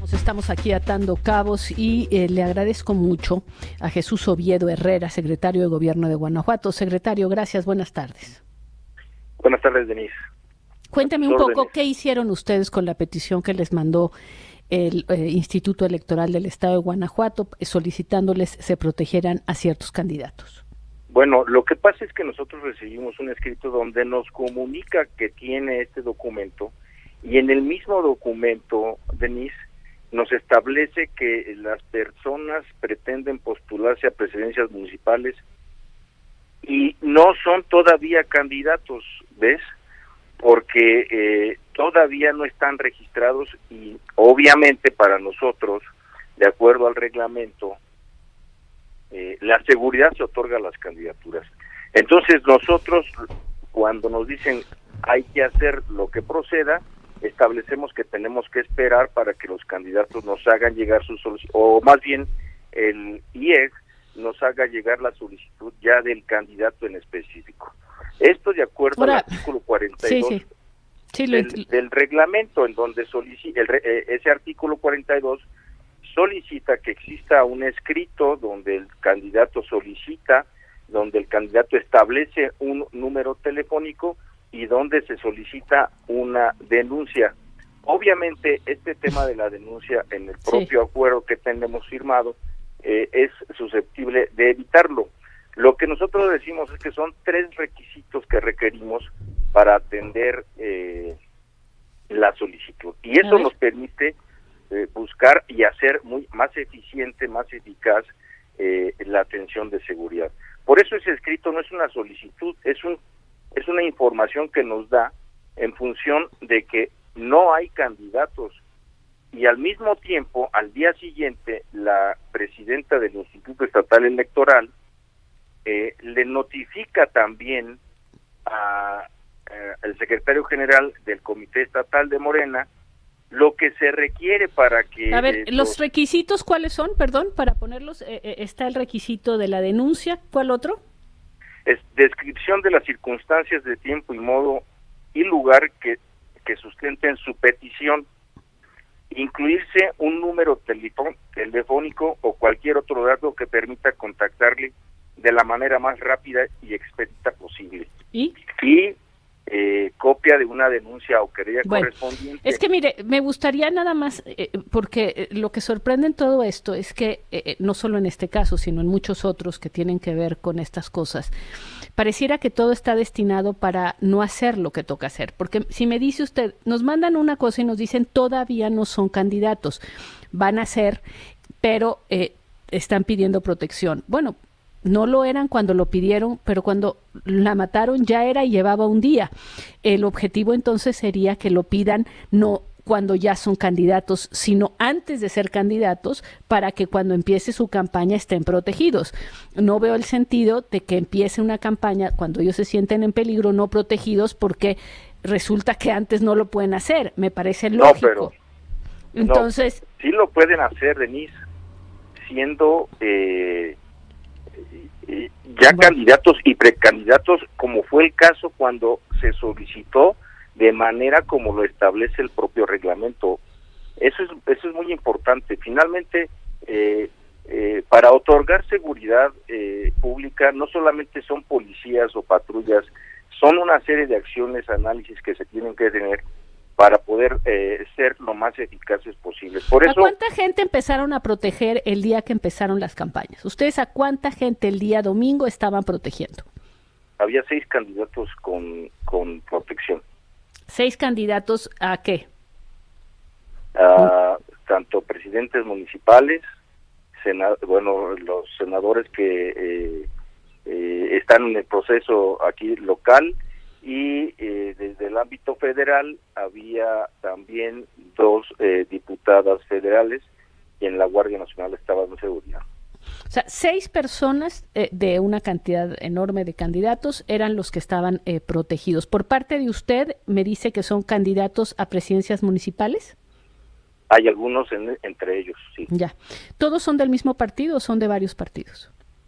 Estamos aquí atando cabos y le agradezco mucho a Jesús Oviedo Herrera, secretario de Gobierno de Guanajuato. Secretario, gracias, buenas tardes. Buenas tardes, Denise. Cuénteme un poco qué hicieron ustedes con la petición que les mandó el Instituto Electoral del Estado de Guanajuato solicitándoles se protegieran a ciertos candidatos. Bueno, lo que pasa es que nosotros recibimos un escrito donde nos comunica que tiene este documento y en el mismo documento, Denise, nos establece que las personas pretenden postularse a presidencias municipales y no son todavía candidatos, ¿ves? Porque todavía no están registrados y obviamente para nosotros, de acuerdo al reglamento, la seguridad se otorga a las candidaturas. Entonces nosotros, cuando nos dicen hay que hacer lo que proceda, establecemos que tenemos que esperar para que los candidatos nos hagan llegar su solicitud, o más bien el IEG nos haga llegar la solicitud ya del candidato en específico. Esto de acuerdo al artículo 42 del reglamento, en donde ese artículo 42 solicita que exista un escrito donde el candidato solicita, donde el candidato establece un número telefónico y donde se solicita una denuncia. Obviamente este tema de la denuncia en el propio acuerdo que tenemos firmado es susceptible de evitarlo. Lo que nosotros decimos es que son 3 requisitos que requerimos para atender la solicitud y eso nos permite buscar y hacer más eficiente, más eficaz la atención de seguridad. Por eso ese escrito no es una solicitud, es una información que nos da en función de que no hay candidatos y al mismo tiempo, al día siguiente, la presidenta del Instituto Estatal Electoral le notifica también al secretario general del Comité Estatal de Morena lo que se requiere para que... A ver, ¿los requisitos cuáles son? Perdón, para ponerlos, está el requisito de la denuncia, ¿cuál otro? Es descripción de las circunstancias de tiempo y modo y lugar que sustenten su petición, incluirse un número telefónico o cualquier otro dato que permita contactarle de la manera más rápida y expedita posible. ¿Y copia de una denuncia o querella correspondiente. Es que mire, me gustaría nada más, porque lo que sorprende en todo esto es que no solo en este caso, sino en muchos otros que tienen que ver con estas cosas, pareciera que todo está destinado para no hacer lo que toca hacer, porque si me dice usted, nos mandan una cosa y nos dicen todavía no son candidatos, van a ser, pero están pidiendo protección. Bueno, no lo eran cuando lo pidieron, pero cuando la mataron ya era y llevaba un día. El objetivo entonces sería que lo pidan no cuando ya son candidatos, sino antes de ser candidatos, para que cuando empiece su campaña estén protegidos. No veo el sentido de que empiece una campaña cuando ellos se sienten en peligro no protegidos porque resulta que antes no lo pueden hacer. Me parece lógico. No, pero entonces sí lo pueden hacer, Denise, siendo ya candidatos y precandidatos, como fue el caso cuando se solicitó de manera como lo establece el propio reglamento. Eso es muy importante. Finalmente, para otorgar seguridad pública, no solamente son policías o patrullas, son una serie de acciones, análisis que se tienen que tener para poder ser lo más eficaces posible. Por eso, ¿a cuánta gente empezaron a proteger el día que empezaron las campañas? ¿Ustedes a cuánta gente el día domingo estaban protegiendo? Había 6 candidatos con protección. ¿6 candidatos a qué? Tanto presidentes municipales, los senadores que están en el proceso aquí local, y desde el ámbito federal había también 2 diputadas federales y en la Guardia Nacional estaba de seguridad. O sea, 6 personas de una cantidad enorme de candidatos eran los que estaban protegidos. Por parte de usted, me dice que son candidatos a presidencias municipales. Hay algunos entre ellos, sí. Ya. ¿Todos son del mismo partido o son de varios partidos?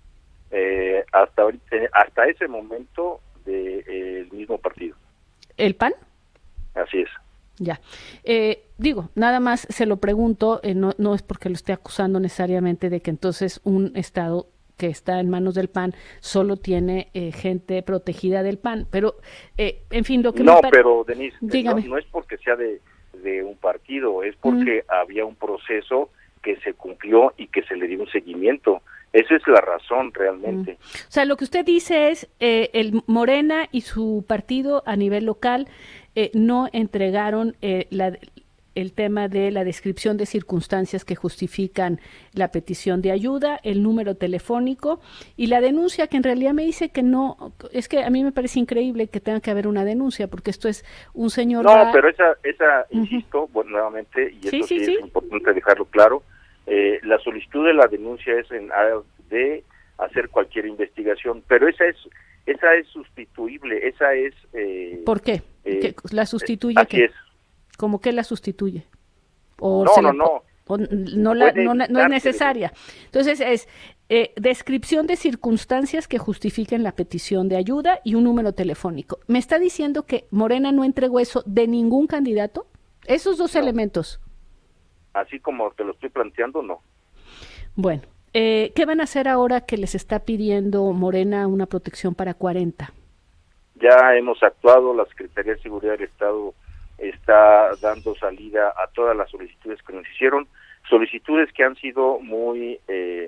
Hasta ese momento del mismo partido. ¿El PAN? Así es. Ya. Digo, nada más se lo pregunto, no es porque lo esté acusando necesariamente de que entonces un Estado que está en manos del PAN solo tiene gente protegida del PAN, pero en fin, lo que no, pero Denise, dígame. No es porque sea de un partido, es porque había un proceso que se cumplió y que se le dio un seguimiento. Esa es la razón realmente. O sea, lo que usted dice es el Morena y su partido a nivel local no entregaron el tema de la descripción de circunstancias que justifican la petición de ayuda, el número telefónico y la denuncia, que en realidad me dice que no. Es que a mí me parece increíble que tenga que haber una denuncia, porque esto es un señor... No, pero esa insisto, bueno, nuevamente, y sí, esto sí, sí es importante dejarlo claro, la solicitud de la denuncia es en aras de hacer cualquier investigación, pero esa es sustituible, esa es... ¿Por qué? ¿La sustituye así qué? es. ¿Cómo que la sustituye? ¿O no. No es necesaria. Entonces es descripción de circunstancias que justifiquen la petición de ayuda y un número telefónico. ¿Me está diciendo que Morena no entregó eso de ningún candidato? Esos dos elementos. Así como te lo estoy planteando, no. Bueno, ¿qué van a hacer ahora que les está pidiendo Morena una protección para 40? Ya hemos actuado, la Secretaría de Seguridad del Estado está dando salida a todas las solicitudes que nos hicieron, solicitudes que han sido muy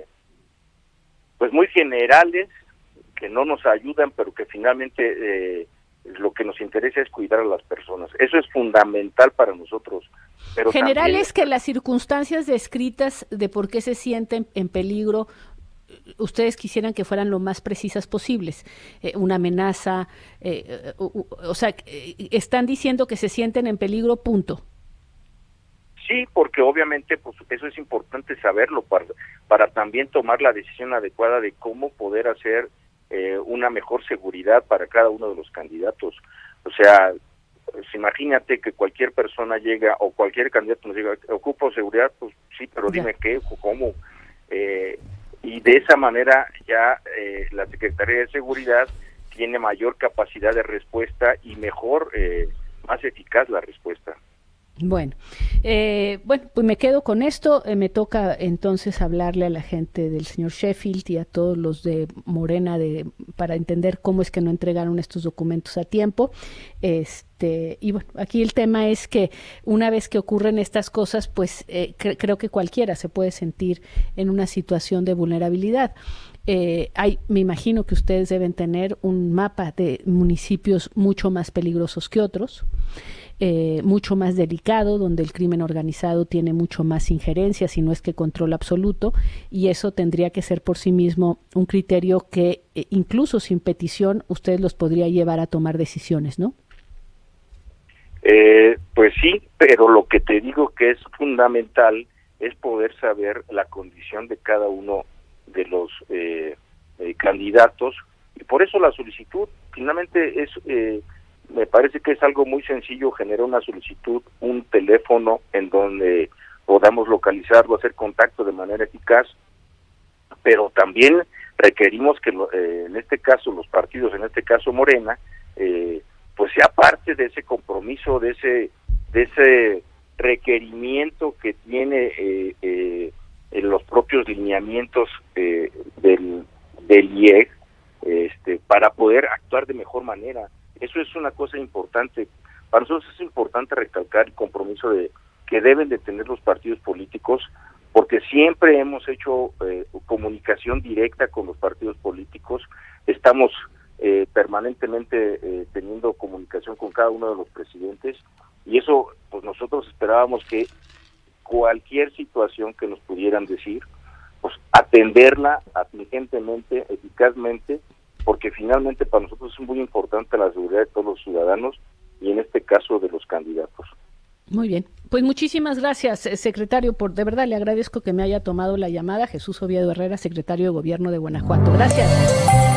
muy generales, que no nos ayudan, pero que finalmente lo que nos interesa es cuidar a las personas. Eso es fundamental para nosotros. Pero generales, que las circunstancias descritas de por qué se sienten en peligro, ustedes quisieran que fueran lo más precisas posibles, una amenaza, o sea, están diciendo que se sienten en peligro, punto. Sí, porque obviamente pues eso es importante saberlo para también tomar la decisión adecuada de cómo poder hacer una mejor seguridad para cada uno de los candidatos. O sea, pues imagínate que cualquier persona llega o cualquier candidato nos diga, ¿ocupo seguridad? Pues sí, pero dime qué, cómo. Y de esa manera ya la Secretaría de Seguridad tiene mayor capacidad de respuesta y mejor, más eficaz la respuesta. Bueno, pues me quedo con esto. Me toca entonces hablarle a la gente del señor Sheffield y a todos los de Morena para entender cómo es que no entregaron estos documentos a tiempo. Y bueno, aquí el tema es que una vez que ocurren estas cosas, pues creo que cualquiera se puede sentir en una situación de vulnerabilidad. Me imagino que ustedes deben tener un mapa de municipios mucho más peligrosos que otros. Mucho más delicado, donde el crimen organizado tiene mucho más injerencia, si no es que control absoluto, y eso tendría que ser por sí mismo un criterio que incluso sin petición ustedes los podría llevar a tomar decisiones, ¿no? Pues sí, pero lo que te digo que es fundamental es poder saber la condición de cada uno de los candidatos, y por eso la solicitud finalmente es... me parece que es algo muy sencillo generar una solicitud, un teléfono en donde podamos localizarlo, hacer contacto de manera eficaz, pero también requerimos que en este caso los partidos, en este caso Morena, pues sea parte de ese compromiso, de ese requerimiento que tiene en los propios lineamientos del IEG, para poder actuar de mejor manera. Eso es una cosa importante. Para nosotros es importante recalcar el compromiso que deben de tener los partidos políticos, porque siempre hemos hecho comunicación directa con los partidos políticos. Estamos permanentemente teniendo comunicación con cada uno de los presidentes, y eso, pues nosotros esperábamos que cualquier situación que nos pudieran decir, pues atenderla atingentemente, eficazmente, porque finalmente para nosotros es muy importante la seguridad de todos los ciudadanos y en este caso de los candidatos. Muy bien, pues muchísimas gracias, secretario, de verdad le agradezco que me haya tomado la llamada. Jesús Oviedo Herrera, secretario de Gobierno de Guanajuato. Gracias.